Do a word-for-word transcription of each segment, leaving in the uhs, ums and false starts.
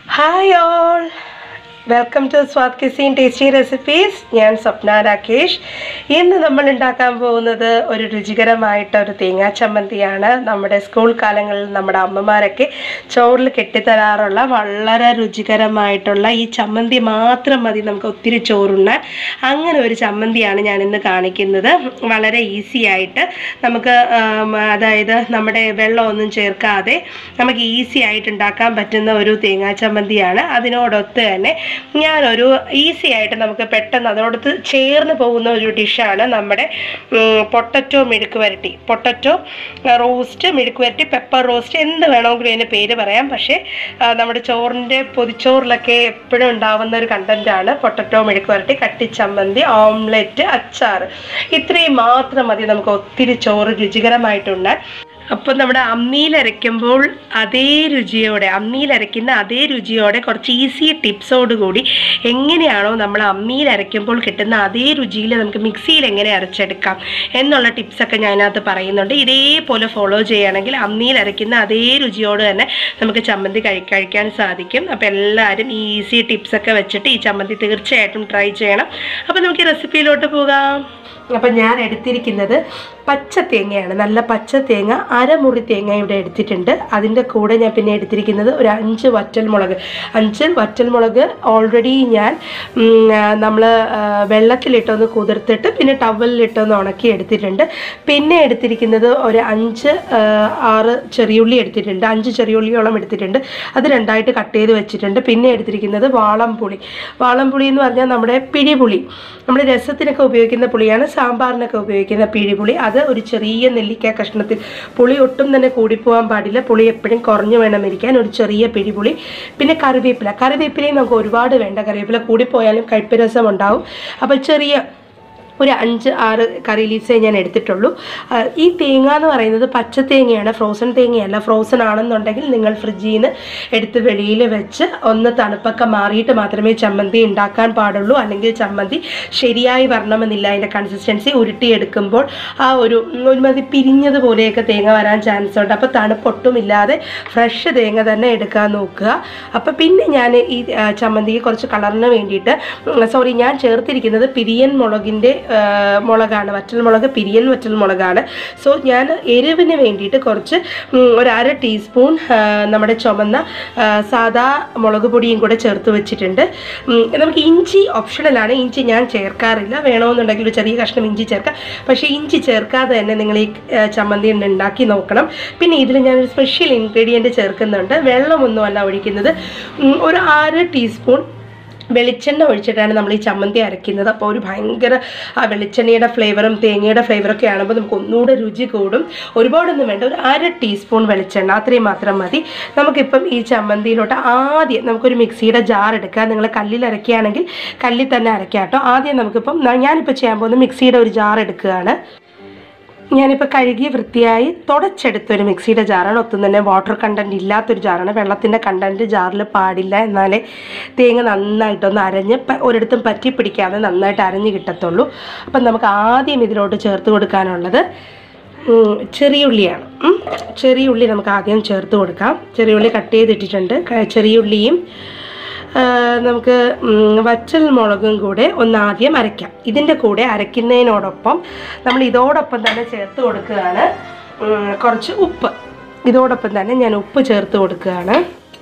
Hi all, welcome to Swat Cuisine Tasty Recipes. ഞാൻ സ്വപ്ന രാകേഷ്. ഇന്ന് നമ്മൾ ഉണ്ടാക്കാൻ പോകുന്നത് ഒരു രുചികരമായിട്ട് ഒരു തേങ്ങാ ചമ്മന്തിയാണ്. നമ്മുടെ സ്കൂൾ കാലങ്ങളിൽ നമ്മുടെ അമ്മമാരൊക്കെ ചോറിൽ കെട്ടിത്തരാറുള്ള വളരെ രുചികരമായിട്ടുള്ള ഈ ചമ്മന്തി മാത്രം മതി നമുക്ക് ഒത്തിരി ചോറുണ്ണാൻ. അങ്ങനെ ഒരു ചമ്മന്തിയാണ് ഞാൻ ഇന്ന് കാണിക്കുന്നത്. വളരെ ഈസി ആയിട്ട് നമുക്ക് അതായത് നമ്മുടെ വെള്ളമൊന്നും ചേർക്കാതെ നമുക്ക് ഈസി ആയിട്ട് ഉണ്ടാക്കാൻ പറ്റുന്ന ഒരു തേങ്ങാ ചമ്മന്തിയാണ്. അതിനോടൊത്ത് തന്നെ ഞാനൊരു ഈസി ആയിട്ട് നമുക്ക് പെട്ടെന്ന് അതോടൊത്ത് ചേർന്ന് പോകുന്ന ഒരു ഡിഷാണ് നമ്മുടെ പൊട്ടറ്റോ മെഴുക്ക് വരട്ടി. പൊട്ടറ്റോ റോസ്റ്റ്, മെഴുക്ക് വരട്ടി, പെപ്പർ റോസ്റ്റ്, എന്ത് വേണമെങ്കിലും അതിന് പേര് പറയാം. പക്ഷേ നമ്മുടെ ചോറിൻ്റെ പൊതിച്ചോറിലൊക്കെ എപ്പോഴും ഉണ്ടാവുന്ന ഒരു കണ്ടൻറ്റാണ് പൊട്ടറ്റോ മെഴുക്ക് വരട്ടി, കട്ടിച്ചമ്മന്തി, ഓംലെറ്റ്, അച്ചാർ. ഇത്രയും മാത്രം മതി നമുക്ക് ഒത്തിരി ചോറ് രുചികരമായിട്ടുണ്ടാൻ. അപ്പോൾ നമ്മുടെ അമ്മിയിലരയ്ക്കുമ്പോൾ അതേ രുചിയോടെ അമ്മിയിലരയ്ക്കുന്ന അതേ രുചിയോടെ കുറച്ച് ഈസി ടിപ്സോടുകൂടി എങ്ങനെയാണോ നമ്മൾ അമ്മിയിലരയ്ക്കുമ്പോൾ കിട്ടുന്ന അതേ രുചിയിൽ നമുക്ക് മിക്സിയിൽ എങ്ങനെ അരച്ചെടുക്കാം എന്നുള്ള ടിപ്സൊക്കെ ഞാനകത്ത് പറയുന്നുണ്ട്. ഇതേപോലെ ഫോളോ ചെയ്യുകയാണെങ്കിൽ അമ്മിയിലരയ്ക്കുന്ന അതേ രുചിയോട് തന്നെ നമുക്ക് ചമ്മന്തി കഴി കഴിക്കാൻ സാധിക്കും. അപ്പോൾ എല്ലാവരും ഈ ഈസി ടിപ്സൊക്കെ വെച്ചിട്ട് ഈ ചമ്മന്തി തീർച്ചയായിട്ടും ട്രൈ ചെയ്യണം. അപ്പോൾ നമുക്ക് ഈ റെസിപ്പിയിലോട്ട് പോകാം. അപ്പം ഞാൻ എടുത്തിരിക്കുന്നത് പച്ച തേങ്ങയാണ്. നല്ല പച്ച തേങ്ങ, അരമുറി തേങ്ങ ഇവിടെ എടുത്തിട്ടുണ്ട്. അതിൻ്റെ കൂടെ ഞാൻ പിന്നെ എടുത്തിരിക്കുന്നത് ഒരു അഞ്ച് വറ്റൽമുളക്. അഞ്ച് വറ്റൽമുളക് ഓൾറെഡി ഞാൻ നമ്മൾ വെള്ളത്തിലിട്ടൊന്ന് കുതിർത്തിട്ട് പിന്നെ ടവലിലിട്ടൊന്ന് ഉണക്കി എടുത്തിട്ടുണ്ട്. പിന്നെ എടുത്തിരിക്കുന്നത് ഒരു അഞ്ച് ആറ് ചെറിയുള്ളി എടുത്തിട്ടുണ്ട്. അഞ്ച് ചെറിയുള്ളിയോളം എടുത്തിട്ടുണ്ട്. അത് രണ്ടായിട്ട് കട്ട് ചെയ്ത് വെച്ചിട്ടുണ്ട്. പിന്നെ എടുത്തിരിക്കുന്നത് വാളംപുളി. വാളംപുളി എന്ന് പറഞ്ഞാൽ നമ്മുടെ പിഴിപുളി, നമ്മൾ രസത്തിനൊക്കെ ഉപയോഗിക്കുന്ന പുളിയാണ്, സാമ്പാറിനൊക്കെ ഉപയോഗിക്കുന്ന പിഴിപുളി. അത് ഒരു ചെറിയ നെല്ലിക്ക കഷ്ണത്തിൽ, പുളി ഒട്ടും തന്നെ കൂടിപ്പോകാൻ പാടില്ല, പുളി എപ്പോഴും കുറഞ്ഞു വേണം ഇരിക്കാൻ, ഒരു ചെറിയ പിഴിപുളി. പിന്നെ കറിവേപ്പില. കറിവേപ്പിലയും നമുക്ക് ഒരുപാട് വേണ്ട, കറിവേപ്പില കൂടിപ്പോയാലും കയ്പ്പ് രസം ഉണ്ടാവും. അപ്പോൾ ചെറിയ ഒരു അഞ്ച് ആറ് കറി ലീവ്സേ ഞാൻ എടുത്തിട്ടുള്ളൂ. ഈ തേങ്ങ എന്ന് പറയുന്നത് പച്ച തേങ്ങയാണ്, ഫ്രോസൺ തേങ്ങയല്ല. ഫ്രോസൺ ആണെന്നുണ്ടെങ്കിൽ നിങ്ങൾ ഫ്രിഡ്ജിൽ നിന്ന് എടുത്ത് വെളിയിൽ വെച്ച് ഒന്ന് തണുപ്പൊക്കെ മാറിയിട്ട് മാത്രമേ ചമ്മന്തി ഉണ്ടാക്കാൻ പാടുള്ളൂ. അല്ലെങ്കിൽ ചമ്മന്തി ശരിയായി വരണമെന്നില്ല. അതിൻ്റെ കൺസിസ്റ്റൻസി ഉരുട്ടിയെടുക്കുമ്പോൾ ആ ഒരു ഒരുമാതിരി പിരിഞ്ഞതുപോലെയൊക്കെ തേങ്ങ വരാൻ ചാൻസ് ഉണ്ട്. അപ്പോൾ തണുപ്പൊട്ടുമില്ലാതെ ഫ്രഷ് തേങ്ങ തന്നെ എടുക്കാൻ നോക്കുക. അപ്പോൾ പിന്നെ ഞാൻ ഈ ചമ്മന്തിക്ക് കുറച്ച് കളറിന് വേണ്ടിയിട്ട് സോറി ഞാൻ ചേർത്തിരിക്കുന്നത് പിരിയൻ മുളകിൻ്റെ മുളകാണ്, വറ്റൽമുളക്, പിരിയൻ വറ്റൽമുളകാണ്. സോ ഞാൻ എരിവിന് വേണ്ടിയിട്ട് കുറച്ച് ഒരു അര ടീസ്പൂൺ നമ്മുടെ ചുമന്ന സാദാ മുളക് പൊടിയും കൂടെ ചേർത്ത് വെച്ചിട്ടുണ്ട്. നമുക്ക് ഇഞ്ചി ഓപ്ഷണലാണ്, ഇഞ്ചി ഞാൻ ചേർക്കാറില്ല. വേണമെന്നുണ്ടെങ്കിൽ ഒരു ചെറിയ കഷ്ണം ഇഞ്ചി ചേർക്കാം. പക്ഷേ ഇഞ്ചി ചേർക്കാതെ തന്നെ നിങ്ങൾ ഈ ചമ്മന്തി ഉണ്ടാക്കി നോക്കണം. പിന്നെ ഇതിൽ ഞാനൊരു സ്പെഷ്യൽ ഇൻഗ്രീഡിയൻറ്റ് ചേർക്കുന്നുണ്ട്. വെള്ളമൊന്നുമല്ല ഒഴിക്കുന്നത്, ഒരു അര ടീസ്പൂൺ വെളിച്ചെണ്ണ ഒഴിച്ചിട്ടാണ് നമ്മൾ ഈ ചമ്മന്തി അരയ്ക്കുന്നത്. അപ്പോൾ ഒരു ഭയങ്കര ആ വെളിച്ചെണ്ണയുടെ ഫ്ലേവറും തേങ്ങയുടെ ഫ്ലേവറൊക്കെ ആകുമ്പോൾ നമുക്ക് ഒന്നുകൂടെ രുചി കൂടും. ഒരുപാടൊന്നും വേണ്ട, ഒരു അര ടീസ്പൂൺ വെളിച്ചെണ്ണ അത്രയും മാത്രം മതി. നമുക്കിപ്പം ഈ ചമ്മന്തിയിലോട്ട് ആദ്യം നമുക്കൊരു മിക്സിയുടെ ജാർ എടുക്കുക. നിങ്ങൾ കല്ലിൽ അരയ്ക്കുകയാണെങ്കിൽ കല്ലിൽ തന്നെ അരയ്ക്കാം കേട്ടോ. ആദ്യം നമുക്കിപ്പം ഞാനിപ്പോൾ ചെയ്യാൻ പോകുന്നത് മിക്സിയുടെ ഒരു ജാർ എടുക്കുകയാണ്. ഞാനിപ്പോൾ കഴുകി വൃത്തിയായി തുടച്ചെടുത്തൊരു മിക്സിയുടെ ജാറാണ്. ഒത്തും തന്നെ വാട്ടർ കണ്ടൻറ്റ് ഇല്ലാത്തൊരു ജാറാണ്. വെള്ളത്തിൻ്റെ കണ്ടൻറ്റ് ജാറിൽ പാടില്ല, എന്നാലേ തേങ്ങ നന്നായിട്ടൊന്ന് അരഞ്ഞ് ഒരിടത്തും പറ്റി പിടിക്കാതെ നന്നായിട്ട് അരഞ്ഞ് കിട്ടത്തുള്ളൂ. അപ്പം നമുക്ക് ആദ്യം ഇതിലോട്ട് ചേർത്ത് കൊടുക്കാനുള്ളത് ചെറിയുള്ളിയാണ്. ചെറിയുള്ളി നമുക്ക് ആദ്യം ചേർത്ത് കൊടുക്കാം. ചെറിയുള്ളി കട്ട് ചെയ്തിട്ടിട്ടുണ്ട്. ചെറിയുള്ളിയും നമുക്ക് വറ്റൽ മുളകും കൂടെ ഒന്ന് ആദ്യം അരയ്ക്കാം. ഇതിൻ്റെ കൂടെ അരയ്ക്കുന്നതിനോടൊപ്പം നമ്മൾ ഇതോടൊപ്പം തന്നെ ചേർത്ത് കൊടുക്കുകയാണ് കുറച്ച് ഉപ്പ്. ഇതോടൊപ്പം തന്നെ ഞാൻ ഉപ്പ് ചേർത്ത് കൊടുക്കുകയാണ്.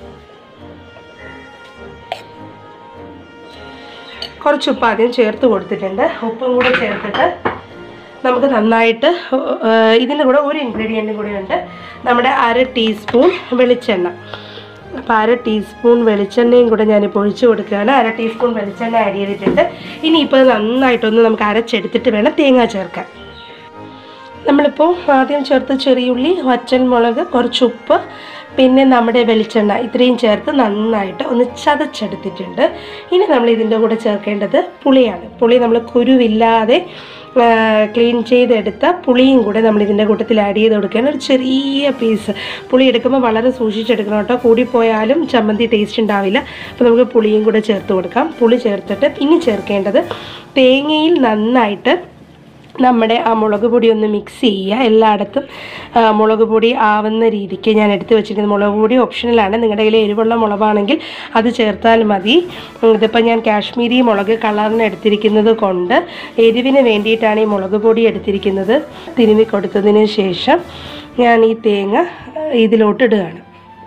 കുറച്ച് ഉപ്പ് ആദ്യം ചേർത്ത് കൊടുത്തിട്ടുണ്ട്. ഉപ്പും കൂടെ ചേർത്തിട്ട് നമുക്ക് നന്നായിട്ട് ഇതിൻ്റെ കൂടെ ഒരു ഇൻഗ്രീഡിയൻറ്റും കൂടി ഉണ്ട്, നമ്മുടെ അര ടീസ്പൂൺ വെളിച്ചെണ്ണ. അപ്പോൾ അര ടീസ്പൂൺ വെളിച്ചെണ്ണയും കൂടെ ഞാനിപ്പോൾ ഒഴിച്ച് കൊടുക്കുകയാണ്. അര ടീസ്പൂൺ വെളിച്ചെണ്ണ ആഡ് ചെയ്തിട്ടുണ്ട്. ഇനിയിപ്പോൾ നന്നായിട്ടൊന്ന് നമുക്ക് അരച്ചെടുത്തിട്ട് വേണം തേങ്ങ ചേർക്കാൻ. നമ്മളിപ്പോൾ ആദ്യം ചേർത്ത് ചെറിയുള്ളി, വറ്റൽമുളക്, കുറച്ച് ഉപ്പ്, പിന്നെ നമ്മുടെ വെളിച്ചെണ്ണ, ഇത്രയും ചേർത്ത് നന്നായിട്ട് ഒന്ന് ചതച്ചെടുത്തിട്ടുണ്ട്. ഇനി നമ്മൾ ഇതിൻ്റെ കൂടെ ചേർക്കേണ്ടത് പുളിയാണ്. പുളി നമ്മൾ കുരുവില്ലാതെ ക്ലീൻ ചെയ്തെടുത്ത പുളിയും കൂടെ നമ്മൾ ഇതിൻ്റെ കൂട്ടത്തിൽ ആഡ് ചെയ്ത് കൊടുക്കുകയാണ്. ഒരു ചെറിയ പീസ് പുളി എടുക്കുമ്പോൾ വളരെ സൂക്ഷിച്ചെടുക്കണം കേട്ടോ, കൂടിപ്പോയാലും ചമ്മന്തി ടേസ്റ്റ് ഉണ്ടാവില്ല. അപ്പോൾ നമുക്ക് പുളിയും കൂടെ ചേർത്ത് കൊടുക്കാം. പുളി ചേർത്തിട്ട് ഇനി ചേർക്കേണ്ടത് തേങ്ങയിൽ നന്നായിട്ട് നമ്മുടെ ആ മുളക് പൊടി ഒന്ന് മിക്സ് ചെയ്യുക. എല്ലായിടത്തും മുളക് പൊടി ആവുന്ന രീതിക്ക് ഞാൻ എടുത്ത് വെച്ചിരിക്കുന്നത്. മുളക് പൊടി ഓപ്ഷണലാണ്, നിങ്ങളുടെ കയ്യിൽ എരിവുള്ള മുളകാണെങ്കിൽ അത് ചേർത്താൽ മതി. ഇതിപ്പോൾ ഞാൻ കാശ്മീരി മുളക് കളറിന് എടുത്തിരിക്കുന്നത് കൊണ്ട് എരിവിന് വേണ്ടിയിട്ടാണ് ഈ മുളക് പൊടി എടുത്തിരിക്കുന്നത്. തിരുമ്മി കൊടുത്തതിന് ശേഷം ഞാൻ ഈ തേങ്ങ ഇതിലോട്ട് ഇടുകയാണ്.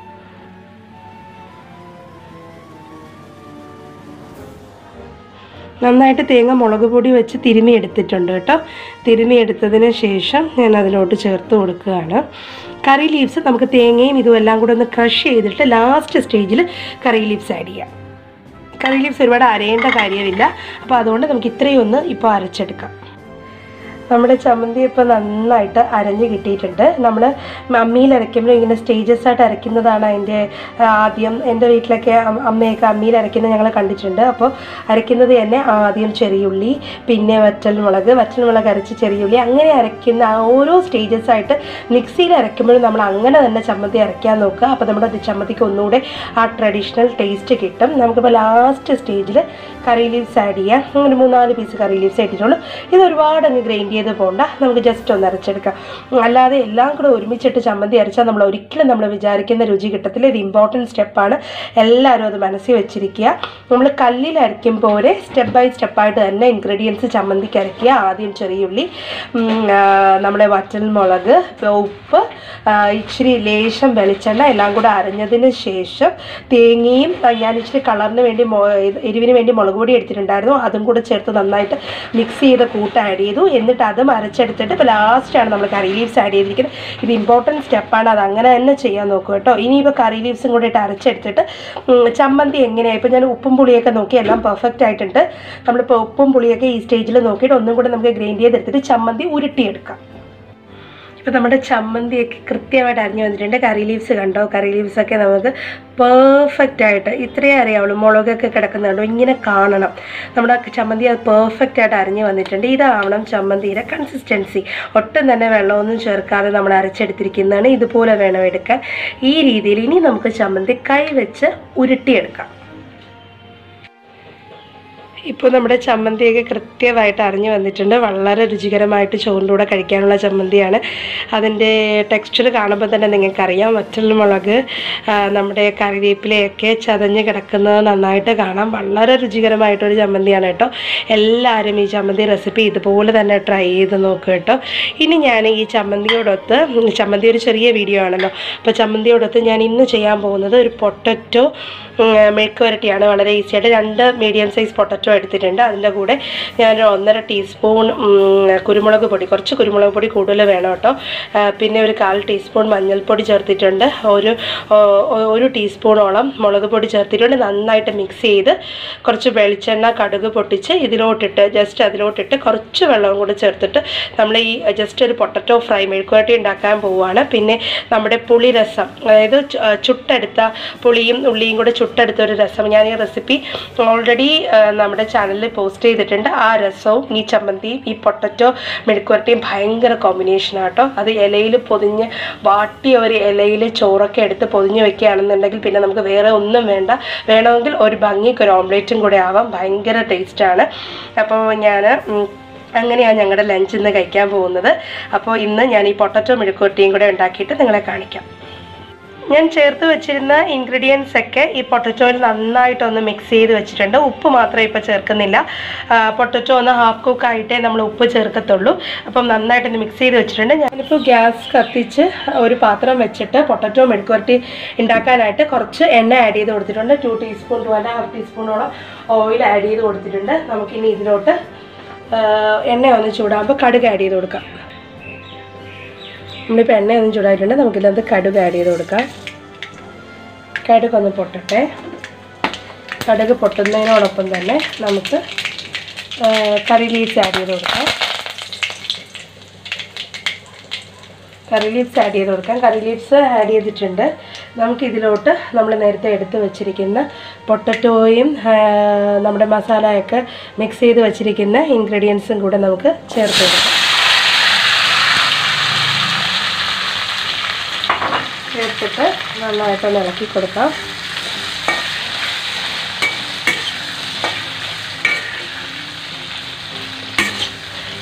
നന്നായിട്ട് തേങ്ങ മുളക് പൊടി വെച്ച് തിരുമ്മി എടുത്തിട്ടുണ്ട് കേട്ടോ. തിരുമ്മി എടുത്തതിന് ശേഷം ഞാൻ അതിലോട്ട് ചേർത്ത് കൊടുക്കുകയാണ്. കറി ലീവ്സ് നമുക്ക് തേങ്ങയും ഇതും എല്ലാം കൂടെ ഒന്ന് ക്രഷ് ചെയ്തിട്ട് ലാസ്റ്റ് സ്റ്റേജിൽ കറി ലീവ്സ് ആഡ് ചെയ്യാം. കറി ലീവ്സ് ഒരുപാട് അരയേണ്ട കാര്യമില്ല. അപ്പോൾ അതുകൊണ്ട് നമുക്ക് ഇത്രയും ഒന്ന് ഇപ്പോൾ അരച്ചെടുക്കാം. നമ്മുടെ ചമ്മന്തി ഇപ്പോൾ നന്നായിട്ട് അരഞ്ഞ് കിട്ടിയിട്ടുണ്ട്. നമ്മൾ അമ്മിയിൽ അരയ്ക്കുമ്പോൾ ഇങ്ങനെ സ്റ്റേജസ് ആയിട്ട് അരയ്ക്കുന്നതാണ് അതിൻ്റെ ആദ്യം. എൻ്റെ വീട്ടിലൊക്കെ അമ്മയൊക്കെ അമ്മിയിൽ അരയ്ക്കുന്നത് ഞങ്ങൾ കണ്ടിട്ടുണ്ട്. അപ്പോൾ അരയ്ക്കുന്നത് തന്നെ ആദ്യം ചെറിയുള്ളി, പിന്നെ വറ്റൽമുളക്, വറ്റൽമുളക് അരച്ച് ചെറിയുള്ളി, അങ്ങനെ അരയ്ക്കുന്ന ആ ഓരോ സ്റ്റേജസ് ആയിട്ട് മിക്സിയിൽ അരയ്ക്കുമ്പോഴും നമ്മൾ അങ്ങനെ തന്നെ ചമ്മന്തി അരയ്ക്കാൻ നോക്കുക. അപ്പോൾ നമ്മുടെ ചമ്മന്തിക്ക് ഒന്നുകൂടെ ആ ട്രഡീഷണൽ ടേസ്റ്റ് കിട്ടും. നമുക്കിപ്പോൾ ലാസ്റ്റ് സ്റ്റേജിൽ കറി ലീവ്സ് ആഡ് ചെയ്യാം. അങ്ങനെ മൂന്നാല് പീസ് കറി ലീവ്സ് ഇട്ടിട്ടുള്ളൂ. ഇത് ഒരുപാട് അങ്ങ് ഗ്രൈൻഡ് ചെയ്ത് പോകണ്ട, നമുക്ക് ജസ്റ്റ് ഒന്ന് അരച്ചെടുക്കാം. അല്ലാതെ എല്ലാം കൂടെ ഒരുമിച്ചിട്ട് ചമ്മന്തി അരച്ചാൽ നമ്മൾ ഒരിക്കലും നമ്മൾ വിചാരിക്കുന്ന രുചി കിട്ടത്തില്ല. ഇത് ഇമ്പോർട്ടൻറ്റ് സ്റ്റെപ്പാണ്, എല്ലാവരും അത് മനസ്സിൽ വെച്ചിരിക്കുക. നമ്മൾ കല്ലിൽ അരയ്ക്കുമ്പോൾ സ്റ്റെപ്പ് ബൈ സ്റ്റെപ്പായിട്ട് തന്നെ ഇൻഗ്രീഡിയൻസ് ചമ്മന്തിക്ക് അരയ്ക്കുക. ആദ്യം ചെറിയുള്ളി, നമ്മുടെ വറ്റൽമുളക്, ഉപ്പ്, ഇച്ചിരി ലേശം വെളിച്ചെണ്ണ എല്ലാം കൂടെ അരഞ്ഞതിന് ശേഷം തേങ്ങയും, ഞാൻ ഇച്ചിരി കളറിന് വേണ്ടി എരിവിന് വേണ്ടി മുളക് പൊടി എടുത്തിട്ടുണ്ടായിരുന്നു, അതും കൂടെ ചേർത്ത് നന്നായിട്ട് മിക്സ് ചെയ്ത് കൂട്ട് ആഡ് ചെയ്തു. എന്നിട്ട് അതും അരച്ചെടുത്തിട്ട് ഇപ്പോൾ ലാസ്റ്റാണ് നമ്മൾ കറി ലീവ്സ് ആഡ് ചെയ്തിരിക്കുന്നത്. ഇത് ഇമ്പോർട്ടൻറ്റ് സ്റ്റെപ്പാണ്, അത് അങ്ങനെ തന്നെ ചെയ്യാൻ നോക്കുക കേട്ടോ. ഇനിയിപ്പോൾ കറി ലീവ്സും കൂടെ ഇട്ട് അരച്ചെടുത്തിട്ട് ചമ്മന്തി എങ്ങനെയാണ്, ഇപ്പോൾ ഞാൻ ഉപ്പും പുളിയൊക്കെ നോക്കി എല്ലാം പെർഫെക്റ്റ് ആയിട്ടുണ്ട്. നമ്മളിപ്പോൾ ഉപ്പും പുളിയൊക്കെ ഈ സ്റ്റേജിൽ നോക്കിയിട്ട് ഒന്നും കൂടെ നമുക്ക് ഗ്രൈൻഡ് ചെയ്തെടുത്തിട്ട് ചമ്മന്തി ഉരുട്ടിയെടുക്കാം. ഇപ്പോൾ നമ്മുടെ ചമ്മന്തിയൊക്കെ കൃത്യമായിട്ട് അരിഞ്ഞു വന്നിട്ടുണ്ട്. കറി ലീവ്സ് കണ്ടോ, കറി ലീവ്സൊക്കെ നമുക്ക് പെർഫെക്റ്റ് ആയിട്ട് ഇത്രയേ അറിയാവുള്ളൂ. മുളകൊക്കെ കിടക്കുന്നുണ്ടോ, ഇങ്ങനെ കാണണം. നമ്മുടെ ചമ്മന്തി അത് പെർഫെക്റ്റ് ആയിട്ട് അരിഞ്ഞു വന്നിട്ടുണ്ട്. ഇതാവണം ചമ്മന്തിയുടെ കൺസിസ്റ്റൻസി. ഒട്ടും തന്നെ വെള്ളമൊന്നും ചേർക്കാതെ നമ്മൾ അരച്ചെടുത്തിരിക്കുന്നതാണ്. ഇതുപോലെ വേണം എടുക്കാൻ. ഈ രീതിയിൽ ഇനി നമുക്ക് ചമ്മന്തി കൈ വെച്ച് ഉരുട്ടിയെടുക്കാം. ഇപ്പോൾ നമ്മുടെ ചമ്മന്തിയൊക്കെ കൃത്യമായിട്ട് അറിഞ്ഞു വന്നിട്ടുണ്ട്. വളരെ രുചികരമായിട്ട് ചോറിൻ്റെ കൂടെ കഴിക്കാനുള്ള ചമ്മന്തിയാണ്. അതിൻ്റെ ടെക്സ്ചർ കാണുമ്പോൾ തന്നെ നിങ്ങൾക്കറിയാം. വറ്റൽമുളക്, നമ്മുടെ കറിവേപ്പിലയൊക്കെ ചതഞ്ഞ് കിടക്കുന്നത് നന്നായിട്ട് കാണാം. വളരെ രുചികരമായിട്ടൊരു ചമ്മന്തിയാണ് കേട്ടോ. എല്ലാവരും ഈ ചമ്മന്തി റെസിപ്പി ഇതുപോലെ തന്നെ ട്രൈ ചെയ്ത് നോക്കുക കേട്ടോ. ഇനി ഞാൻ ഈ ചമ്മന്തിയോടൊത്ത്, ചമ്മന്തി ഒരു ചെറിയ വീഡിയോ ആണല്ലോ, അപ്പോൾ ചമ്മന്തിയോടൊത്ത് ഞാൻ ഇന്ന് ചെയ്യാൻ പോകുന്നത് ഒരു പൊട്ടറ്റോ മെഴുക്ക് വരട്ടിയാണ്. വളരെ ഈസി ആയിട്ട് രണ്ട് മീഡിയം സൈസ് പൊട്ടറ്റോ എടുത്തിട്ടുണ്ട്. അതിൻ്റെ കൂടെ ഞാനൊരു ഒന്നര ടീസ്പൂൺ കുരുമുളക് പൊടി, കുറച്ച് കുരുമുളക് പൊടി കൂടുതൽ വേണം കേട്ടോ. പിന്നെ ഒരു കാൽ ടീസ്പൂൺ മഞ്ഞൾപ്പൊടി ചേർത്തിട്ടുണ്ട്. ഒരു ഒരു ടീസ്പൂണോളം മുളക് പൊടി ചേർത്തിട്ടുണ്ട്. നന്നായിട്ട് മിക്സ് ചെയ്ത് കുറച്ച് വെളിച്ചെണ്ണ, കടുക് പൊട്ടിച്ച് ഇതിലോട്ടിട്ട് ജസ്റ്റ് അതിലോട്ടിട്ട് കുറച്ച് വെള്ളവും കൂടി ചേർത്തിട്ട് നമ്മൾ ഈ ജസ്റ്റ് ഒരു പൊട്ടറ്റോ ഫ്രൈ മെഴുക്കുവരട്ടി ഉണ്ടാക്കാൻ പോവുകയാണ്. പിന്നെ നമ്മുടെ പുളി രസം, അതായത് ചുട്ടെടുത്ത പുളിയും ഉള്ളിയും കൂടെ ചുട്ടെടുത്ത ഒരു രസം, ഞാൻ ഈ റെസിപ്പി ഓൾറെഡി നമ്മുടെ ചാനലിൽ പോസ്റ്റ് ചെയ്തിട്ടുണ്ട്. ആ രസവും ഈ ചമ്മന്തിയും ഈ പൊട്ടറ്റോ മെഴുക്കുവരട്ടിയും ഭയങ്കര കോമ്പിനേഷനാണ് കേട്ടോ. അത് ഇലയിൽ പൊതിഞ്ഞ് വാട്ടിയ ഒരു ഇലയിൽ ചോറൊക്കെ എടുത്ത് പൊതിഞ്ഞ് വെക്കുകയാണെന്നുണ്ടെങ്കിൽ പിന്നെ നമുക്ക് വേറെ ഒന്നും വേണ്ട. വേണമെങ്കിൽ ഒരു ഭംഗിക്ക് ഒരു ഓംലേറ്റും കൂടെ ആവാം. ഭയങ്കര ടേസ്റ്റാണ്. അപ്പോൾ ഞാൻ അങ്ങനെയാണ് ഞങ്ങളുടെ ലഞ്ച് ഇന്ന് കഴിക്കാൻ പോകുന്നത്. അപ്പോൾ ഇന്ന് ഞാൻ ഈ പൊട്ടറ്റോ മെഴുക്കുവരട്ടിയും കൂടെ ഉണ്ടാക്കിയിട്ട് നിങ്ങളെ കാണിക്കാം. ഞാൻ ചേർത്ത് വെച്ചിരുന്ന ഇൻഗ്രീഡിയൻസ് ഒക്കെ ഈ പൊട്ടറ്റോയിൽ നന്നായിട്ടൊന്ന് മിക്സ് ചെയ്ത് വെച്ചിട്ടുണ്ട്. ഉപ്പ് മാത്രമേ ഇപ്പോൾ ചേർക്കുന്നില്ല. പൊട്ടറ്റോ ഒന്ന് ഹാഫ് കുക്ക് ആയിട്ടേ നമ്മൾ ഉപ്പ് ചേർക്കത്തുള്ളൂ. അപ്പം നന്നായിട്ടൊന്ന് മിക്സ് ചെയ്ത് വെച്ചിട്ടുണ്ട്. ഞാനിപ്പോൾ ഗ്യാസ് കത്തിച്ച് ഒരു പാത്രം വെച്ചിട്ട് പൊട്ടറ്റോ മെഴുക്കുവരട്ടി ഉണ്ടാക്കാനായിട്ട് കുറച്ച് എണ്ണ ആഡ് ചെയ്ത് കൊടുത്തിട്ടുണ്ട്. Two teaspoon two and half ടീസ്പൂണോളം ഓയിൽ ആഡ് ചെയ്ത് കൊടുത്തിട്ടുണ്ട്. നമുക്കിനി ഇതിലോട്ട് എണ്ണ ഒന്ന് ചൂടാകുമ്പോൾ കടുക് ആഡ് ചെയ്ത് കൊടുക്കാം. നമ്മളിപ്പോൾ എണ്ണ ഒന്നും ചൂടായിട്ടുണ്ട്. നമുക്കിതിനകത്ത് കടുക് ആഡ് ചെയ്ത് കൊടുക്കാം. കടുക് ഒന്ന് പൊട്ടട്ടെ. കടുക് പൊട്ടുന്നതിനോടൊപ്പം തന്നെ നമുക്ക് കറി ലീവ്സ് ആഡ് ചെയ്ത് കൊടുക്കാം. കറി ലീവ്സ് ആഡ് ചെയ്ത് കൊടുക്കാം. കറി ലീവ്സ് ആഡ് ചെയ്തിട്ടുണ്ട്. നമുക്കിതിലോട്ട് നമ്മൾ നേരത്തെ എടുത്ത് വെച്ചിരിക്കുന്ന പൊട്ടറ്റോയും നമ്മുടെ മസാലയൊക്കെ മിക്സ് ചെയ്ത് വെച്ചിരിക്കുന്ന ഇൻഗ്രീഡിയൻസും കൂടെ നമുക്ക് ചേർത്ത് കൊടുക്കാം. ചേർത്തിട്ട് നന്നായിട്ടൊന്ന് ഇളക്കി കൊടുക്കാം.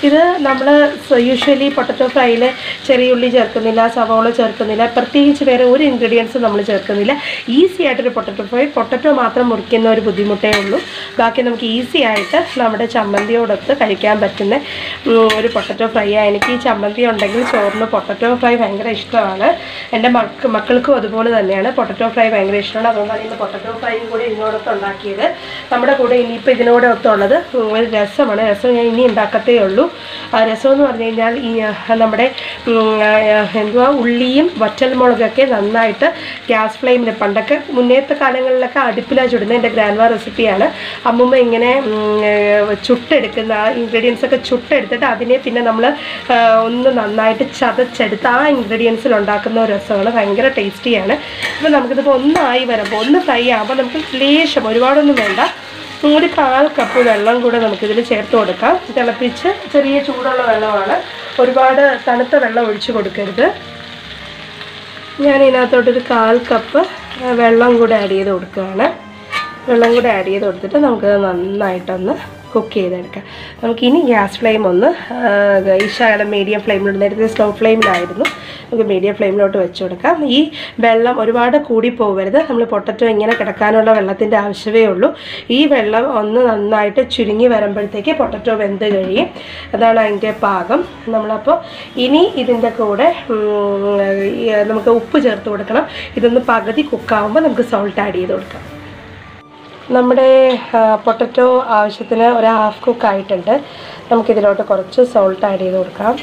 ഇത് നമ്മൾ യൂഷ്വലി പൊട്ടറ്റോ ഫ്രൈയിൽ ചെറിയ ഉള്ളി ചേർക്കുന്നില്ല, സവോള ചേർക്കുന്നില്ല, പ്രത്യേകിച്ച് വേറെ ഒരു ഇൻഗ്രീഡിയൻസ് നമ്മൾ ചേർക്കുന്നില്ല. ഈസി ആയിട്ടൊരു പൊട്ടറ്റോ ഫ്രൈ, പൊട്ടറ്റോ മാത്രം മുറിക്കുന്ന ഒരു ബുദ്ധിമുട്ടേ ഉള്ളൂ. ബാക്കി നമുക്ക് ഈസി ആയിട്ട് നമ്മുടെ ചമ്മന്തിയോടൊത്ത് കഴിക്കാൻ പറ്റുന്ന ഒരു പൊട്ടറ്റോ ഫ്രൈ ആണ്. എനിക്ക് ഈ ചമ്മന്തി ഉണ്ടെങ്കിൽ ചോറിന് പൊട്ടറ്റോ ഫ്രൈ ഭയങ്കര ഇഷ്ടമാണ്. എൻ്റെ മക്ക മക്കൾക്കും അതുപോലെ തന്നെയാണ് പൊട്ടറ്റോ ഫ്രൈ ഭയങ്കര ഇഷ്ടമാണ്. അതുകൊണ്ടാണ് ഇന്ന് പൊട്ടറ്റോ ഫ്രൈയും കൂടി ഇതിനോടൊത്ത് ഉണ്ടാക്കിയത്. നമ്മുടെ കൂടെ ഇനിയിപ്പോൾ ഇതിനോടൊത്തുള്ളത് ഒരു രസമാണ്. രസം ഞാൻ ഇനി ഉണ്ടാക്കത്തേ ഉള്ളൂ. രസം എന്ന് പറഞ്ഞു കഴിഞ്ഞാൽ ഈ നമ്മുടെ എന്തുവാ ഉള്ളിയും വറ്റൽമുളകൊക്കെ നന്നായിട്ട് ഗ്യാസ് ഫ്ലെയിമിൽ, പണ്ടൊക്കെ മുന്നേത്തെ കാലങ്ങളിലൊക്കെ അടുപ്പിലാണ് ചുടുന്നത്. എൻ്റെ ഗ്രാൻഡ്മാ റെസിപ്പിയാണ്. അമ്മുമ്മ ഇങ്ങനെ ചുട്ടെടുക്കുന്ന ആ ഇൻഗ്രീഡിയൻസ് ഒക്കെ ചുട്ടെടുത്തിട്ട് അതിനെ പിന്നെ നമ്മൾ ഒന്ന് നന്നായിട്ട് ചതച്ചെടുത്ത് ആ ഇൻഗ്രീഡിയൻസിൽ ഉണ്ടാക്കുന്ന ഒരു രസമാണ്. ഭയങ്കര ടേസ്റ്റിയാണ്. അപ്പോൾ നമുക്കിതിപ്പോൾ ഒന്നായി വരുമ്പോൾ ഒന്ന് ഫ്രൈ ആകുമ്പോൾ നമുക്ക് ലേശം, ഒരുപാടൊന്നും വേണ്ട, ഒരു കാൽ കപ്പ് വെള്ളം കൂടെ നമുക്കിതിൽ ചേർത്ത് കൊടുക്കാം. തിളപ്പിച്ച് ചെറിയ ചൂടുള്ള വെള്ളമാണ്, ഒരുപാട് തണുത്ത വെള്ളം ഒഴിച്ച് കൊടുക്കരുത്. ഞാൻ ഇതിനകത്തോട്ടൊരു കാൽ കപ്പ് വെള്ളം കൂടെ ആഡ് ചെയ്ത് കൊടുക്കുകയാണ്. വെള്ളം കൂടെ ആഡ് ചെയ്ത് കൊടുത്തിട്ട് നമുക്ക് നന്നായിട്ടൊന്ന് കുക്ക് ചെയ്തെടുക്കാം. നമുക്കിനി ഗ്യാസ് ഫ്ലെയിം ഒന്ന് ഈ ശകലം മീഡിയം ഫ്ലെയിമിലോട്ട്, നേരത്തെ സ്ലോ ഫ്ലെയിമിലായിരുന്നു, നമുക്ക് മീഡിയം ഫ്ലെയിമിലോട്ട് വെച്ച് കൊടുക്കാം. ഈ വെള്ളം ഒരുപാട് കൂടി പോകരുത്. നമ്മൾ പൊട്ടറ്റോ ഇങ്ങനെ കിടക്കാനുള്ള വെള്ളത്തിൻ്റെ ആവശ്യമേ ഉള്ളൂ. ഈ വെള്ളം ഒന്ന് നന്നായിട്ട് ചുരുങ്ങി വരുമ്പോഴത്തേക്ക് പൊട്ടറ്റോ വെന്ത് കഴിയും. അതാണ് അതിൻ്റെ പാകം. നമ്മളപ്പോൾ ഇനി ഇതിൻ്റെ കൂടെ നമുക്ക് ഉപ്പ് ചേർത്ത് കൊടുക്കണം. ഇതൊന്ന് പകുതി കുക്കാവുമ്പോൾ നമുക്ക് സോൾട്ട് ആഡ് ചെയ്ത് കൊടുക്കാം. നമ്മുടെ പൊട്ടറ്റോ ആവശ്യത്തിന് ഒരു ഹാഫ് കുക്ക് ആയിട്ടുണ്ട്. നമുക്കിതിലോട്ട് കുറച്ച് സോൾട്ട് ആഡ് ചെയ്ത് കൊടുക്കാം.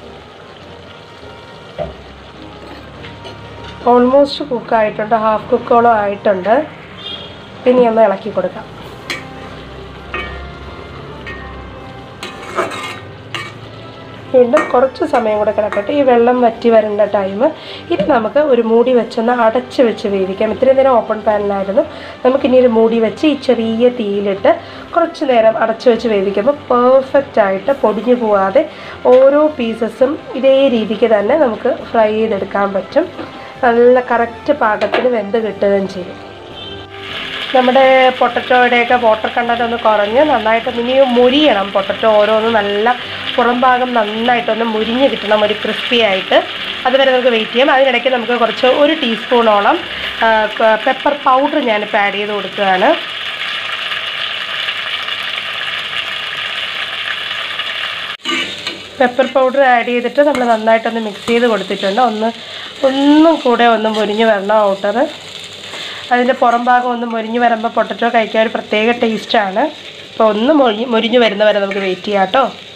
ഓൾമോസ്റ്റ് കുക്കായിട്ടുണ്ട്, ഹാഫ് കുക്കോളം ആയിട്ടുണ്ട്. പിന്നെ ഒന്ന് ഇളക്കി കൊടുക്കാം. വീണ്ടും കുറച്ച് സമയം കൂടെ കിടക്കട്ടെ. ഈ വെള്ളം വറ്റി വരേണ്ട ടൈം. ഇത് നമുക്ക് ഒരു മൂടി വെച്ചൊന്ന് അടച്ച് വെച്ച് വേവിക്കാം. ഇത്രയും നേരം ഓപ്പൺ പാനിലായിരുന്നു. നമുക്കിനി ഒരു മൂടി വെച്ച് ഈ ചെറിയ തീയിലിട്ട് കുറച്ച് നേരം അടച്ച് വെച്ച് വേവിക്കുമ്പോൾ പെർഫെക്റ്റ് ആയിട്ട് പൊടിഞ്ഞു പോവാതെ ഓരോ പീസസും ഇതേ രീതിക്ക് തന്നെ നമുക്ക് ഫ്രൈ ചെയ്തെടുക്കാൻ പറ്റും. നല്ല കറക്റ്റ് പാകത്തിന് വെന്ത് കിട്ടുകയും ചെയ്യും. നമ്മുടെ പൊട്ടറ്റോയുടെയൊക്കെ വാട്ടർ കണ്ടൻറ്റ് ഒന്ന് കുറഞ്ഞ് നന്നായിട്ട് ഇനിയും മുരിയണം. പൊട്ടറ്റോ ഓരോന്ന് നല്ല പുറം ഭാഗം നന്നായിട്ടൊന്ന് മുരിഞ്ഞ് കിട്ടണം, ഒരു ക്രിസ്പി ആയിട്ട്. അതുവരെ നമുക്ക് വെയിറ്റ് ചെയ്യാം. അതിനിടയ്ക്ക് നമുക്ക് കുറച്ച് ഒരു ടീസ്പൂണോളം പെപ്പർ പൗഡർ ഞാനിപ്പോൾ ആഡ് ചെയ്ത് കൊടുക്കുകയാണ്. പെപ്പർ പൗഡർ ആഡ് ചെയ്തിട്ട് നമ്മൾ നന്നായിട്ടൊന്ന് മിക്സ് ചെയ്ത് കൊടുത്തിട്ടുണ്ട്. ഒന്ന് ഒന്നും കൂടെ ഒന്ന് മുരിഞ്ഞ് വരണം ഔട്ടർ. അതിൻ്റെ പുറം ഭാഗം ഒന്ന് മുരിഞ്ഞ് വരുമ്പോൾ പൊട്ടറ്റോ കഴിക്കാൻ ഒരു പ്രത്യേക ടേസ്റ്റാണ്. അപ്പോൾ ഒന്ന് മൊഴി മുരിഞ്ഞ് വരുന്നവരെ നമുക്ക് വെയിറ്റ് ചെയ്യാം കേട്ടോ.